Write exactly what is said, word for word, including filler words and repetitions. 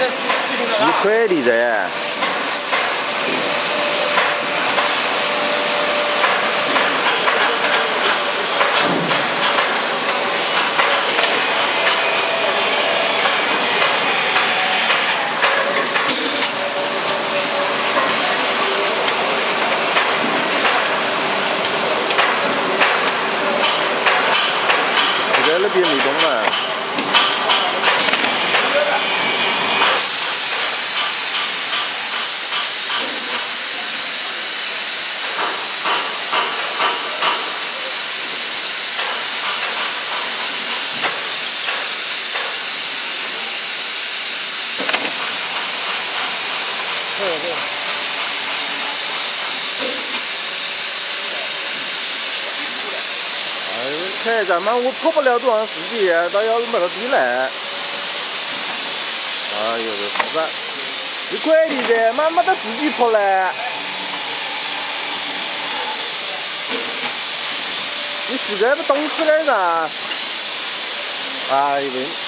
一块的噻。在那边没动了。对对。哎，咱们我跑不了多长时间，到要没得地来。哎呦，这啥子？一块的噻，妈没得自己跑嘞。你实在不懂事点噻。哎呦喂！